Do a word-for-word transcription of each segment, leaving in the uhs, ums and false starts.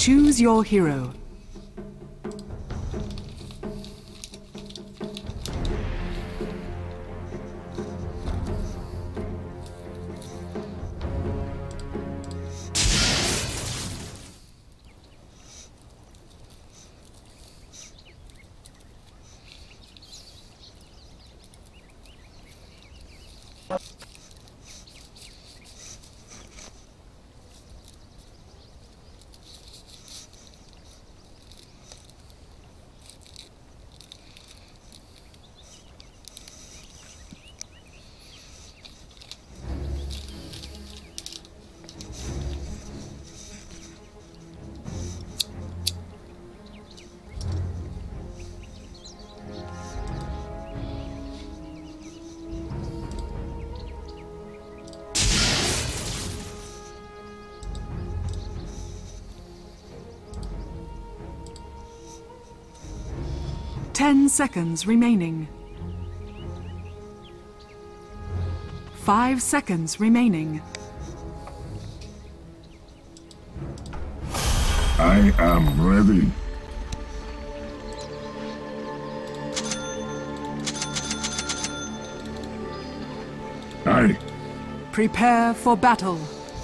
Choose your hero. Ten seconds remaining. Five seconds remaining. I am ready. Aye. Prepare for battle.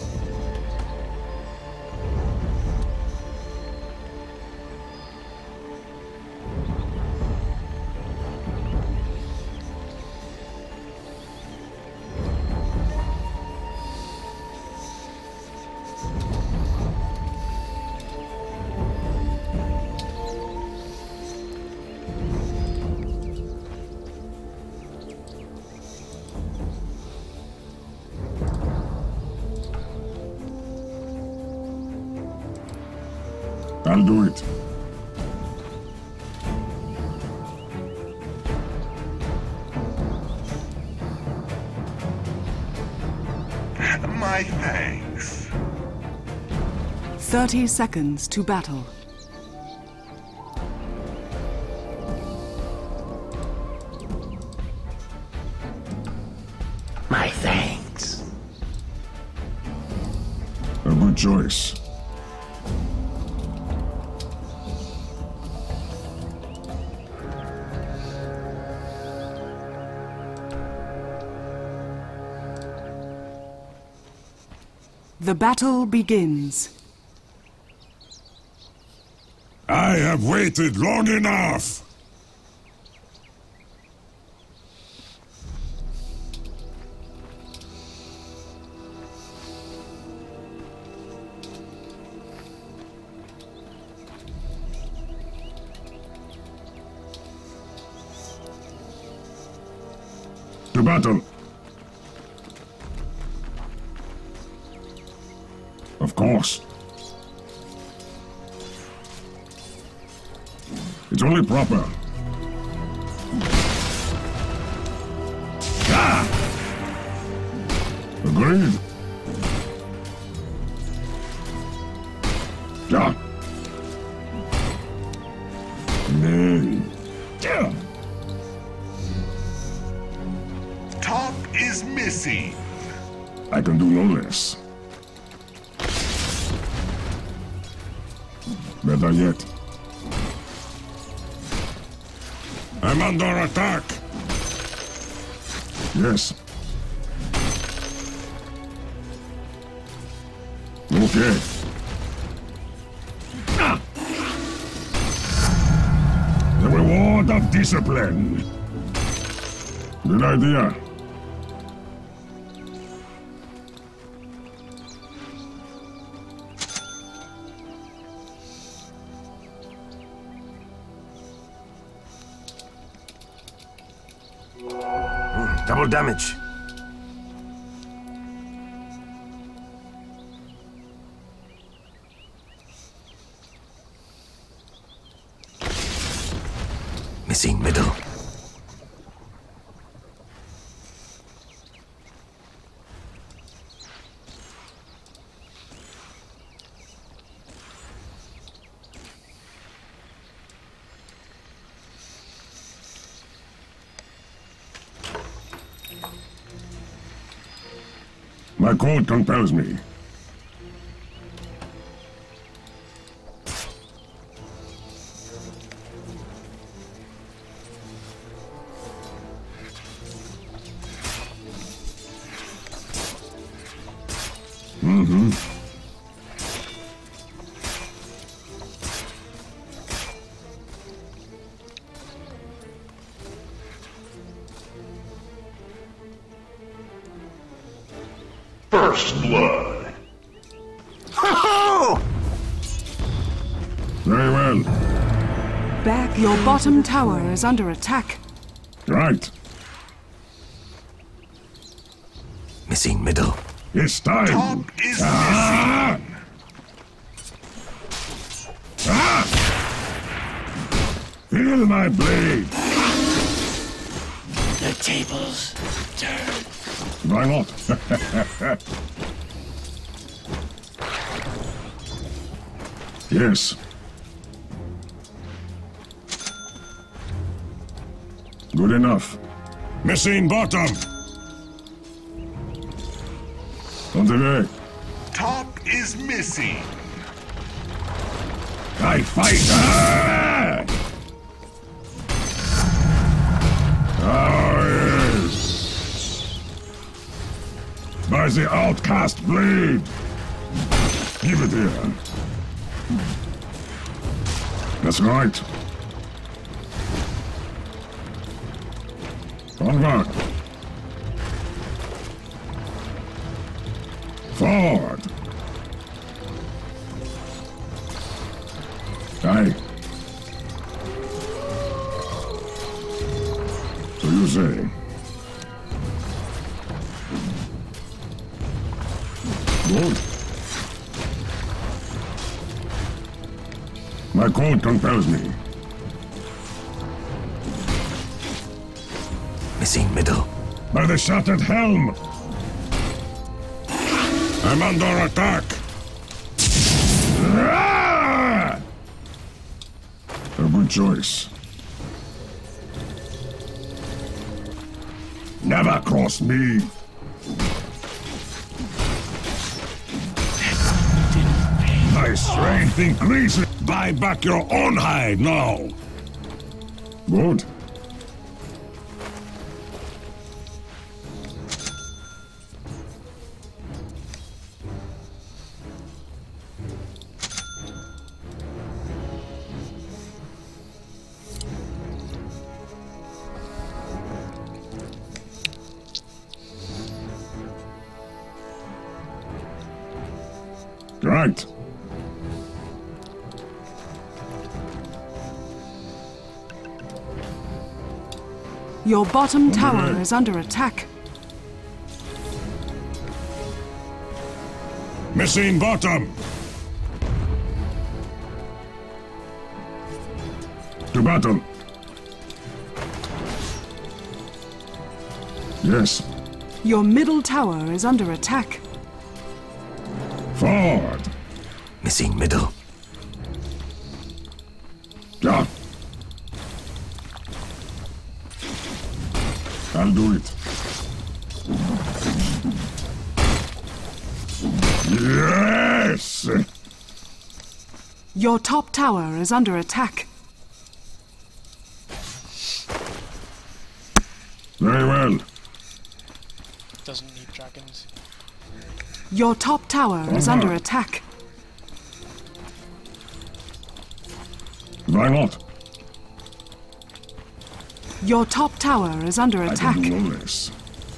I'll do it. My thanks. Thirty seconds to battle. My thanks. A good choice. The battle begins. I have waited long enough! To battle! Of course. It's only proper. Ah! Agreed. Yeah. Nay. Yeah. Top is missing. I can do no less. Better yet. I'm under attack. Yes. Okay. Ah. The reward of discipline. Good idea. Double damage. Missing middle. My code compels me. Mm-hmm. First blood. Very well. Back, your bottom tower is under attack. Right. Missing middle. It's time. Top is Ah! Ah! Feel my blade. The tables turn. Why not? Yes. Good enough. Missing bottom. On the way. Top is missing. I fight. Ah! Oh, yes. By the outcast blade. Give it here. That's right. Onward. Forward. Aye. So you say. Good. My code compels me. Missing middle. By the shattered helm. I'm under attack. Ah! A good choice. Never cross me. My strength increases. Buy back your own hide now. Good. Right. Your bottom tower is under attack. Missing bottom. To battle. Yes. Your middle tower is under attack. Forward. Missing middle. Yeah. I'll do it. Yes! Your top tower is under attack. Very well. Doesn't need dragons. Your top tower is Uh-huh. under attack. Why not? Your top tower is under I attack. can do all this.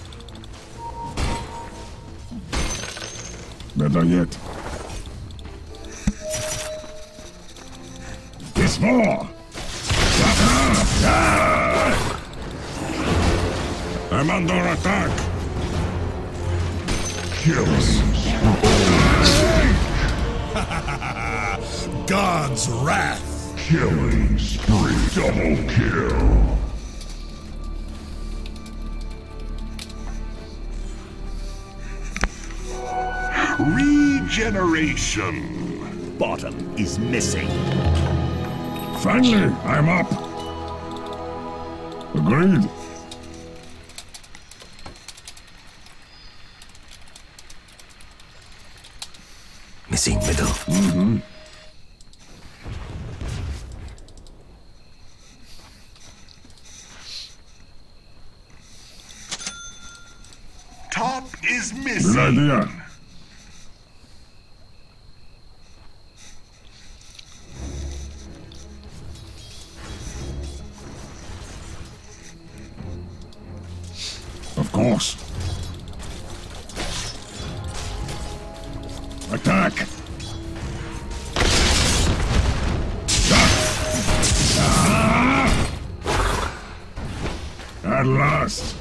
Better yet. It's more! I'm under attack! Killing. God's wrath! Killing spree. Double kill. Regeneration. Bottom is missing. Finally, I'm up! Agreed. Missing middle. Mm-hmm. Top is Good missing. idea. Of course. Attack! Ah! At last!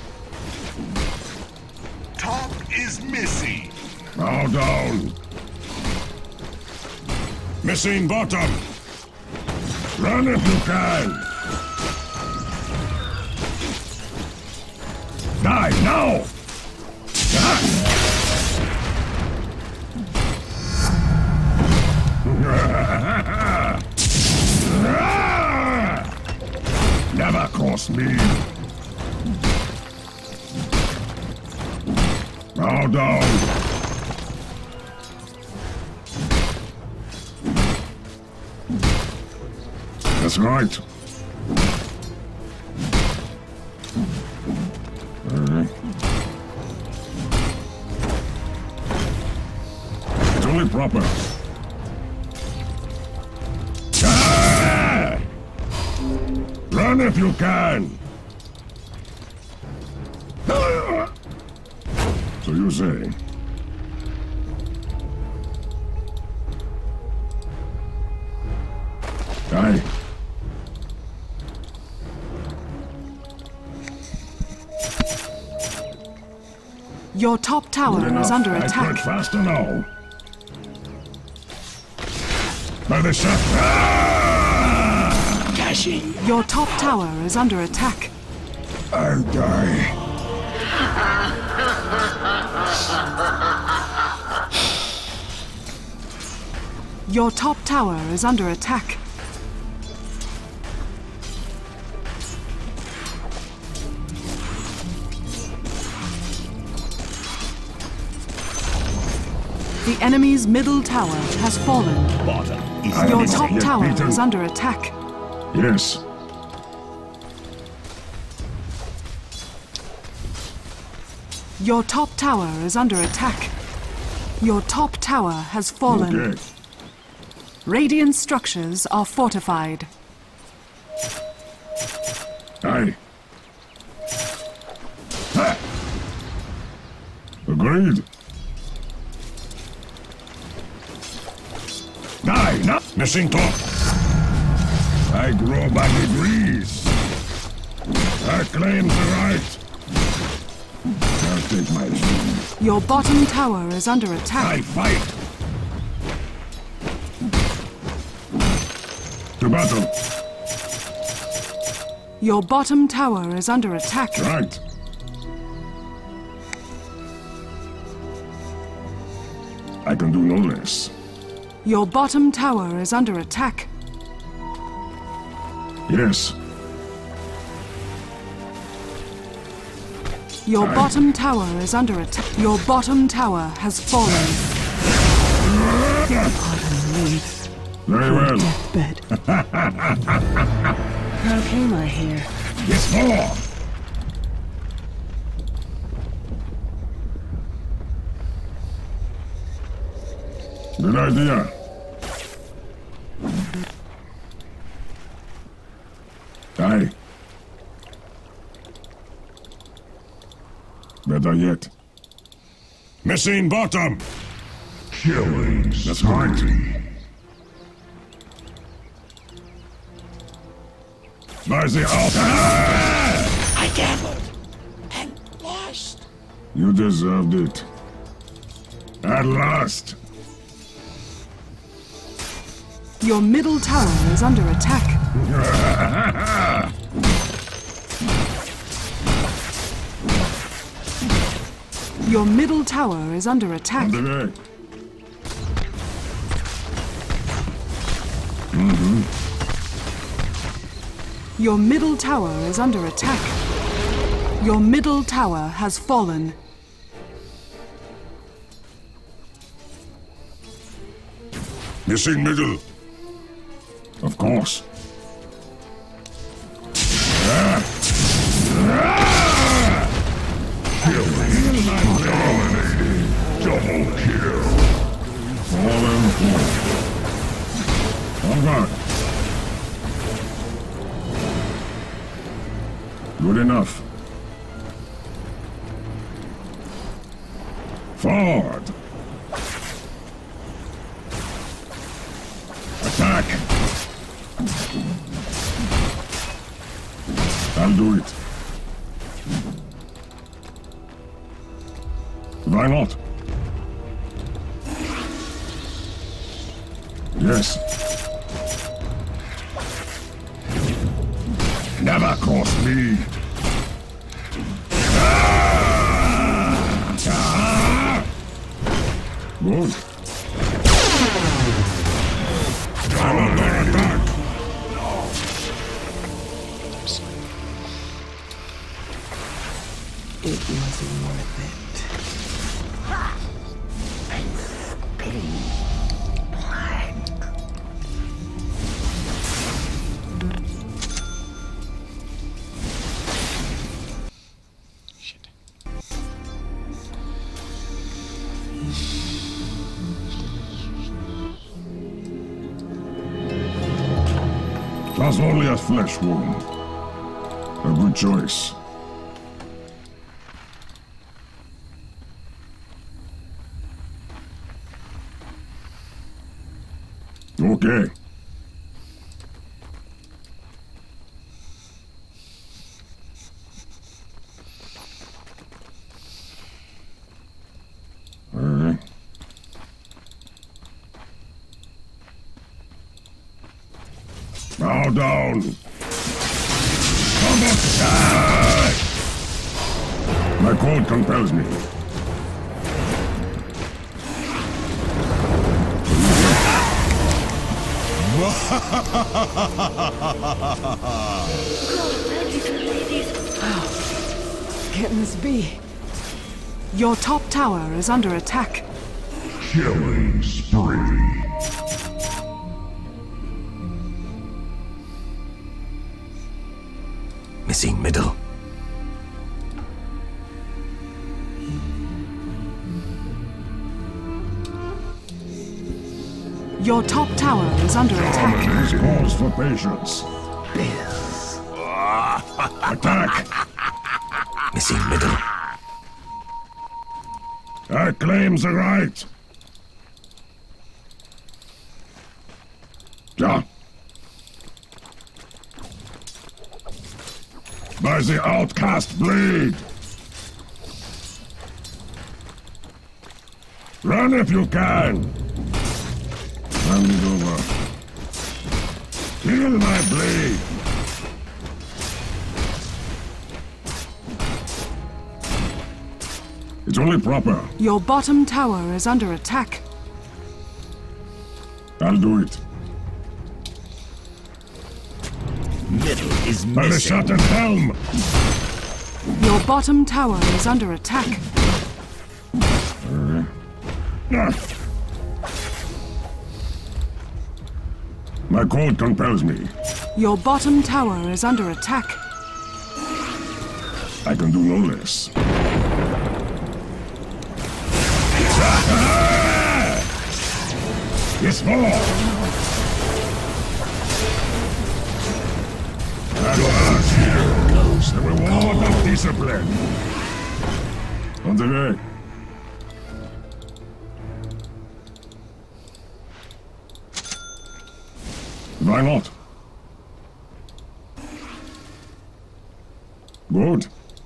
Top is missing. Bow down! Missing bottom! Run if you can! Die now! Never cross me! Bow down! That's right. It's only proper. Ah! Run if you can. Ah! So you say. Die. Your top tower is under I attack. quit faster now. By the shot. Ah! Dashing. Your top tower is under attack. I'll die. Your top tower is under attack. The enemy's middle tower has fallen. Bottom is I Your am top yet tower beaten. is under attack. Yes. Your top tower is under attack. Your top tower has fallen. Okay. Radiant structures are fortified. Aye. Ha! Agreed. Die now. Missing top. I grow by degrees. I claim the right. I'll take my shield. Your bottom tower is under attack. I fight. To battle. Your bottom tower is under attack. Right. I can do no less. Your bottom tower is under attack. Yes. Your Aye. bottom tower is under attack. Your bottom tower has fallen. Very well. Deathbed. How came I here? Yes, more. Good idea. Aye. Better yet. Missing bottom. killing That's right. By the altar. I gambled and lost. You deserved it. At last. Your middle tower is under attack. Your middle tower is under attack. On the way. Your middle tower is under attack. Your middle tower has fallen. Missing middle. Of course. killing dominating double kill. Fallen four. On guard. Good enough. Forward. Attack. I'll do it. Why not? Yes. Never cross me. Ah! Ah! Good. I'm under attack. It wasn't worth it. Spitting blank. Shit. That's only a flesh wound. A good choice. Okay. All right. Bow down. Come on. Ah! My code compels me. Can this be? Your top tower is under attack. Killing spree. Missing middle. Your top tower is under attack. This calls for patience. Attack! Missing middle. I claim the right. Ja. By the outcast blade. Run if you can. Hand it over. Feel my blade. It's only proper. Your bottom tower is under attack. I'll do it. Middle is By the missing. shattered helm. Your bottom tower is under attack. Ah. My code compels me. Your bottom tower is under attack. I can do no less. It's more. At last, here goes the reward of discipline. On the way. Why not? Good.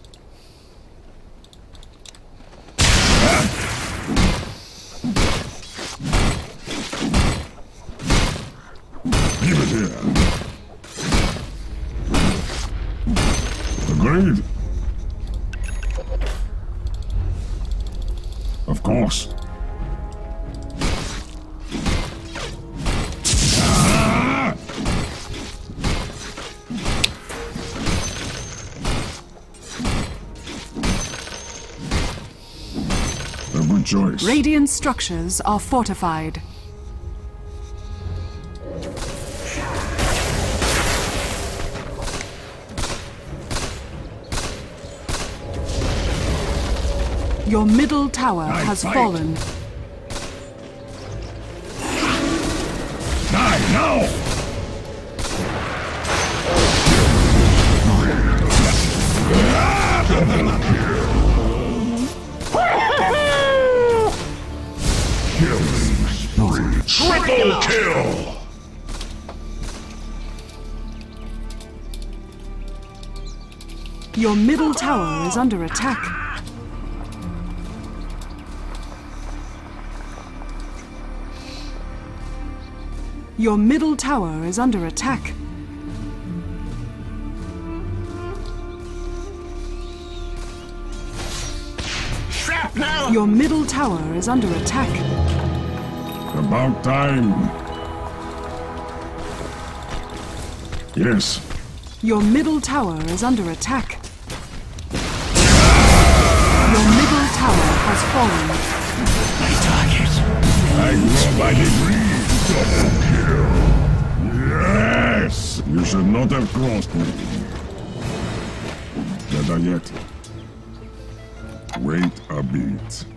Leave it here. Agreed. Of course. Ah! A good choice. Radiant structures are fortified. Your middle tower I has fight. fallen. Die now! Double kill! Your middle tower is under attack. Your middle tower is under attack. Shrapnel! Your middle tower is under attack. About time. Yes. Your middle tower is under attack. Your middle tower has fallen. My target. I grow by degrees. Double kill. Yes! You should not have crossed me. Better yet, wait a bit.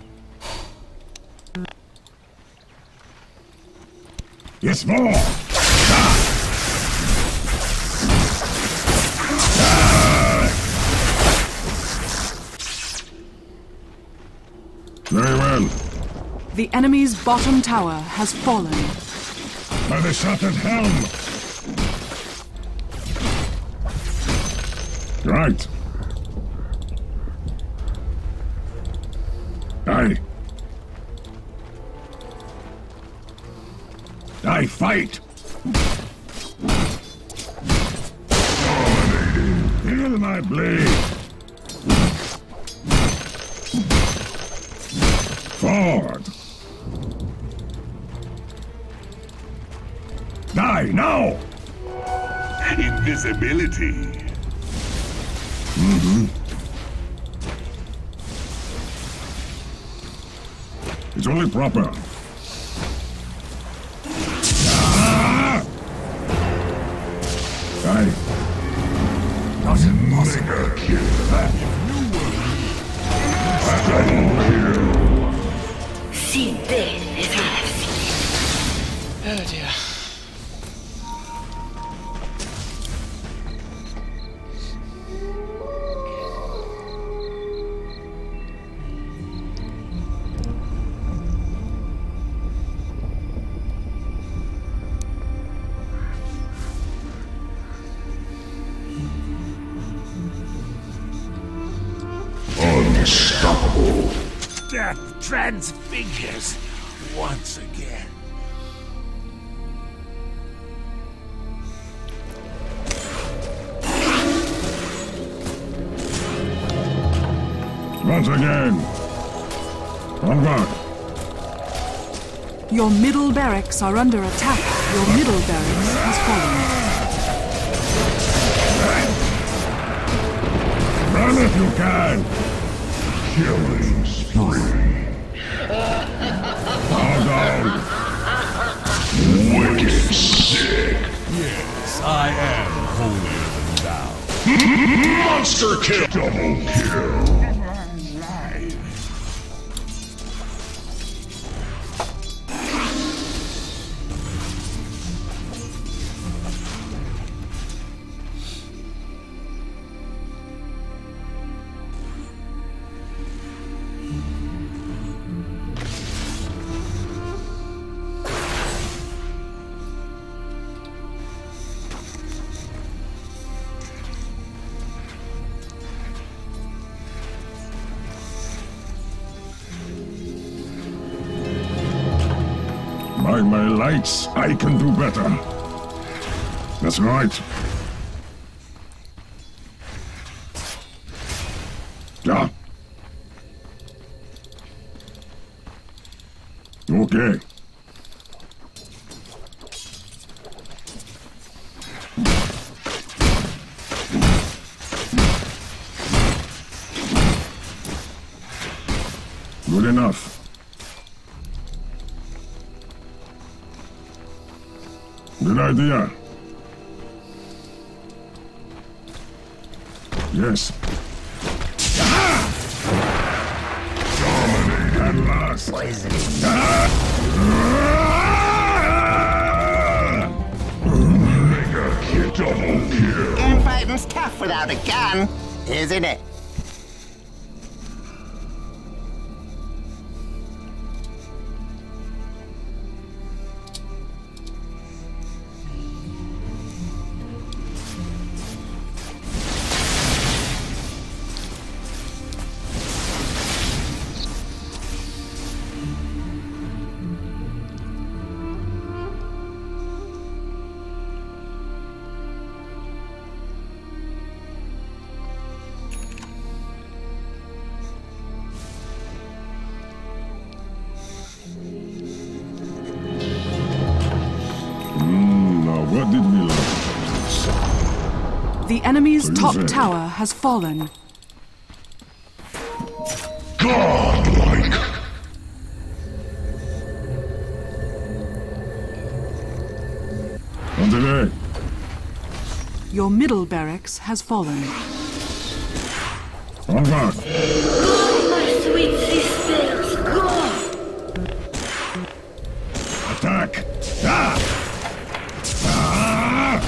Yes, more! Ah! Very well. The enemy's bottom tower has fallen. By the shattered helm! Right. Aye. I fight! Dominating. Feel my blade! Forward! Die now! Invisibility. Mm-hmm. It's only proper. Ah! Die. Not impossible. Kill that. Double kill. Si dejas. Oh dear. Unstoppable. Death transfigures once again. Once again. Onward. Your middle barracks are under attack. Your middle barracks has fallen. Run if you can. Killing spree. Bow down. Wicked sick. Yes, I am holier than thou. Monster kill. Double kill. By my lights, I can do better. That's right. Yeah. Okay. Good enough. Good idea. Yes. Dominate at last. Poisoning. Mega kill. Double kill. Gunfighting's tough without a gun, isn't it? The enemy's So you top say. tower has fallen. Godlike. On the way. Your middle barracks has fallen. En garde. My sweet sisters, go! Attack. Ah! Ah!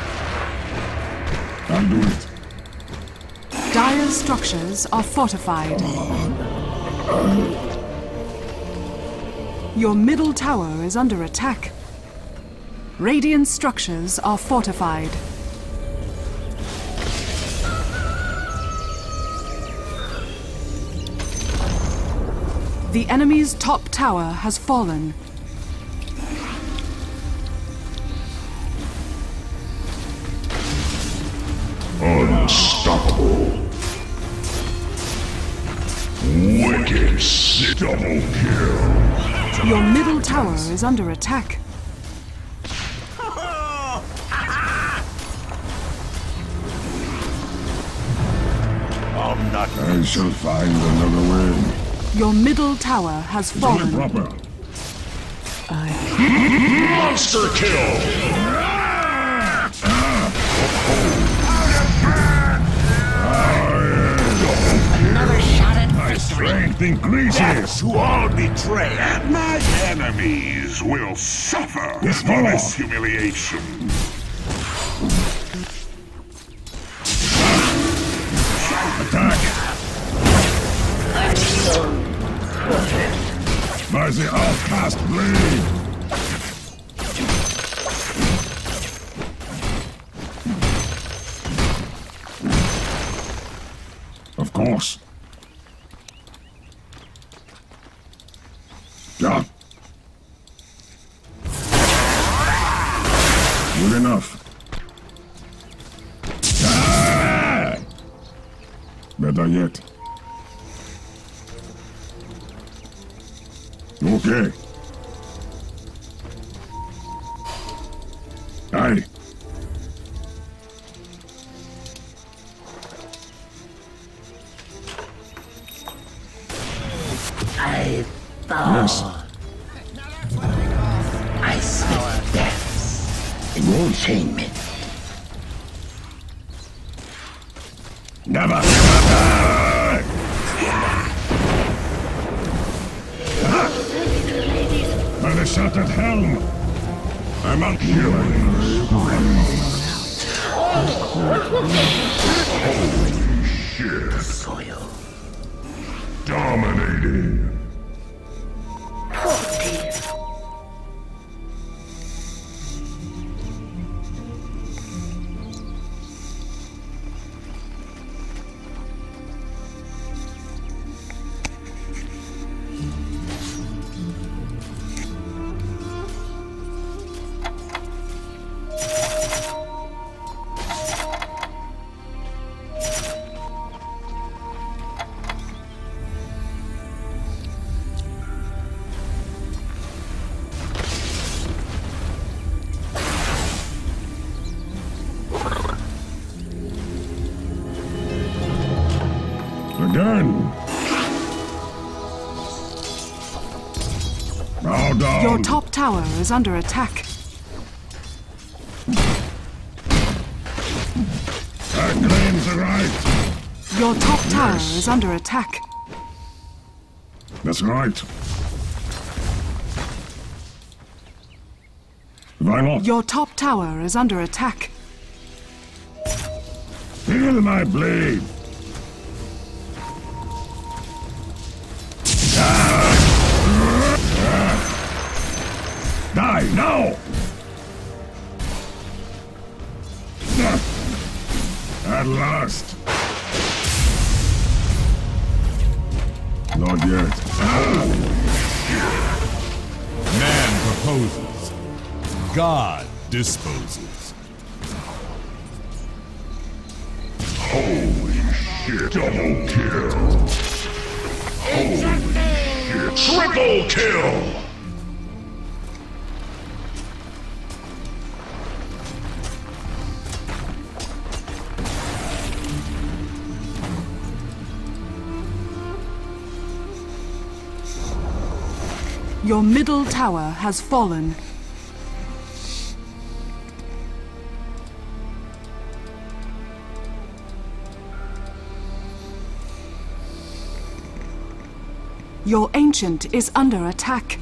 I'll do it. Dire's structures are fortified. Your middle tower is under attack. Radiant structures are fortified. The enemy's top tower has fallen. Unstoppable. Wicked sick. Double kill. Your middle tower is under attack. I'm not. I shall find another way. Your middle tower has Do it fallen. proper. Monster kill. Another shot at My victory. strength increases. To all betrayal, my enemies will suffer Yes, for Lord. this humiliation. Attack. By the outcast blade. Of course. Yeah. Good enough. Ah! Better yet. Okay. Aye. I fall. Yes. I spit deaths. Enchainment. Never. Ah! By the shattered helm. I'm on Shit. Soil. Dominating. Again. Bow down. Your top tower is under attack. I claim the right. Your top tower Yes. is under attack. That's right. Why not? Your top tower is under attack. Feel my blade. Die now! At last. Not yet. Man proposes. God disposes. Holy shit. Double kill. Holy shit. Triple kill. Your middle tower has fallen. Your ancient is under attack.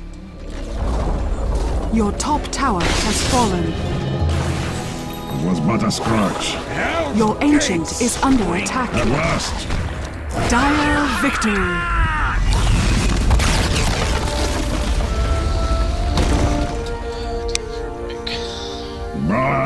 Your top tower has fallen. It was but a scratch. Your ancient is under attack. At last. Dire victory. Bye.